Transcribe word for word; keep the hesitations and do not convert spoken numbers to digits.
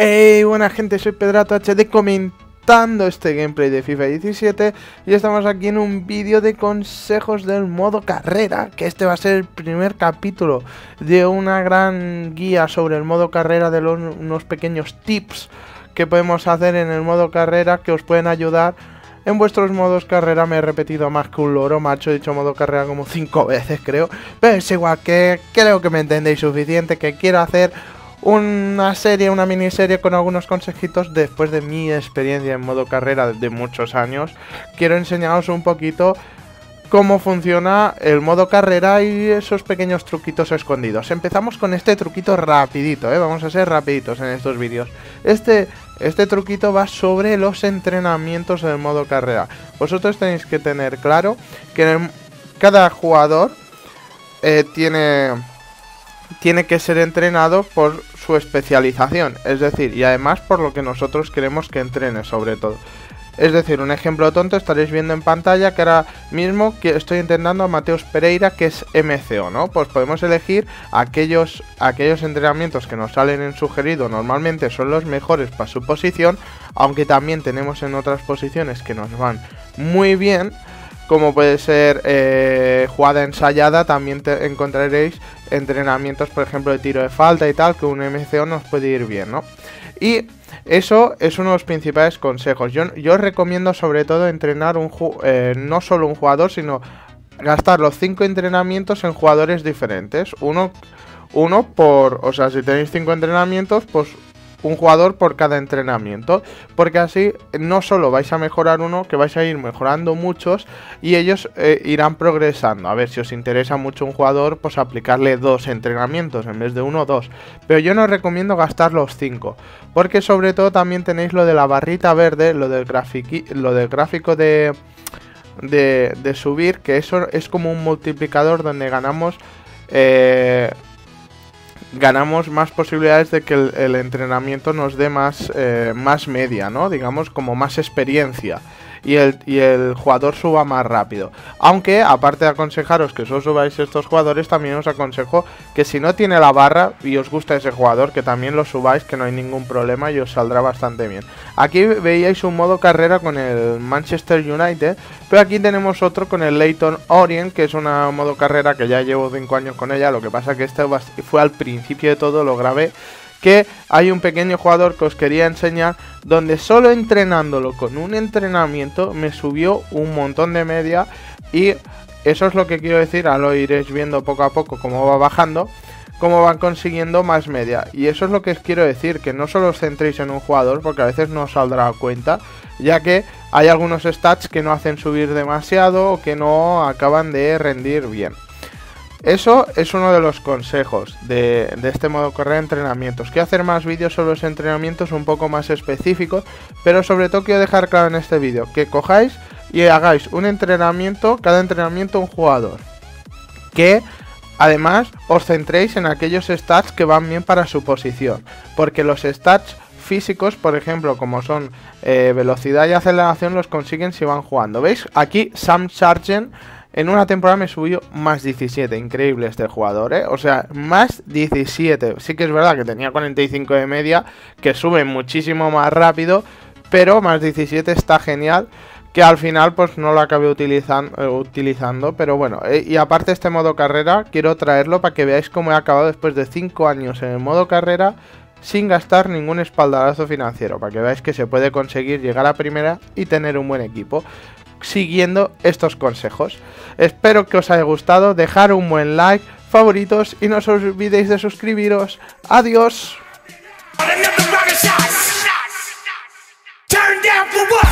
Hey, buena gente, soy Pedrato H D comentando este gameplay de FIFA diecisiete y estamos aquí en un vídeo de consejos del modo carrera, que este va a ser el primer capítulo de una gran guía sobre el modo carrera, de los, unos pequeños tips que podemos hacer en el modo carrera que os pueden ayudar en vuestros modos carrera. Me he repetido más que un loro, macho, he dicho modo carrera como cinco veces creo, pero es igual, que creo que me entendéis suficiente, que quiero hacer una serie, una miniserie con algunos consejitos después de mi experiencia en modo carrera de muchos años. Quiero enseñaros un poquito cómo funciona el modo carrera y esos pequeños truquitos escondidos. Empezamos con este truquito rapidito, ¿eh? Vamos a ser rapiditos en estos vídeos. Este, este truquito va sobre los entrenamientos del modo carrera. Vosotros tenéis que tener claro que en el, cada jugador eh, tiene... tiene que ser entrenado por su especialización, es decir, y además por lo que nosotros queremos que entrene sobre todo. Es decir, un ejemplo tonto, estaréis viendo en pantalla que ahora mismo que estoy intentando a Mateus Pereira, que es M C O, ¿no? Pues podemos elegir aquellos, aquellos entrenamientos que nos salen en sugerido, normalmente son los mejores para su posición, aunque también tenemos en otras posiciones que nos van muy bien, como puede ser eh, jugada ensayada. También te encontraréis entrenamientos, por ejemplo, de tiro de falta y tal, que un M C O nos puede ir bien, ¿no? Y eso es uno de los principales consejos. Yo, yo os recomiendo sobre todo entrenar un eh, no solo un jugador, sino gastar los cinco entrenamientos en jugadores diferentes. Uno, uno por, o sea, si tenéis cinco entrenamientos, pues un jugador por cada entrenamiento, porque así no solo vais a mejorar uno, que vais a ir mejorando muchos y ellos eh, irán progresando. A ver, si os interesa mucho un jugador, pues aplicarle dos entrenamientos en vez de uno o dos, pero yo no recomiendo gastar los cinco, porque sobre todo también tenéis lo de la barrita verde, lo del, grafiqui, lo del gráfico de, de, de subir, que eso es como un multiplicador donde ganamos eh, ganamos más posibilidades de que el, el entrenamiento nos dé más, eh, más media, ¿no? Digamos, como más experiencia. Y el, y el jugador suba más rápido. Aunque, aparte de aconsejaros que os subáis estos jugadores, también os aconsejo que si no tiene la barra y os gusta ese jugador, que también lo subáis, que no hay ningún problema y os saldrá bastante bien. Aquí veíais un modo carrera con el Manchester United, pero aquí tenemos otro con el Leyton Orient, que es una modo carrera que ya llevo cinco años con ella. Lo que pasa que este fue al principio de todo, lo grabé, que hay un pequeño jugador que os quería enseñar, donde solo entrenándolo con un entrenamiento me subió un montón de media, y eso es lo que quiero decir. Ahora lo iréis viendo poco a poco cómo va bajando, cómo van consiguiendo más media, y eso es lo que os quiero decir, que no solo os centréis en un jugador, porque a veces no os saldrá a cuenta, ya que hay algunos stats que no hacen subir demasiado o que no acaban de rendir bien. Eso es uno de los consejos de, de este modo carrera de entrenamientos. Quiero hacer más vídeos sobre los entrenamientos un poco más específicos, pero sobre todo quiero dejar claro en este vídeo que cojáis y hagáis un entrenamiento, cada entrenamiento un jugador, que además os centréis en aquellos stats que van bien para su posición, porque los stats físicos, por ejemplo, como son eh, velocidad y aceleración, los consiguen si van jugando. ¿Veis? Aquí Sam Sargent en una temporada me subió más diecisiete, increíble este jugador, ¿eh? O sea, más diecisiete. Sí que es verdad que tenía cuarenta y cinco de media, que sube muchísimo más rápido, pero más diecisiete está genial, que al final pues no lo acabé utilizan, eh, utilizando, pero bueno. Eh, y aparte este modo carrera, quiero traerlo para que veáis cómo he acabado después de cinco años en el modo carrera, sin gastar ningún espaldarazo financiero, para que veáis que se puede conseguir llegar a primera y tener un buen equipo siguiendo estos consejos. Espero que os haya gustado, dejar un buen like, favoritos y no os olvidéis de suscribiros. Adiós.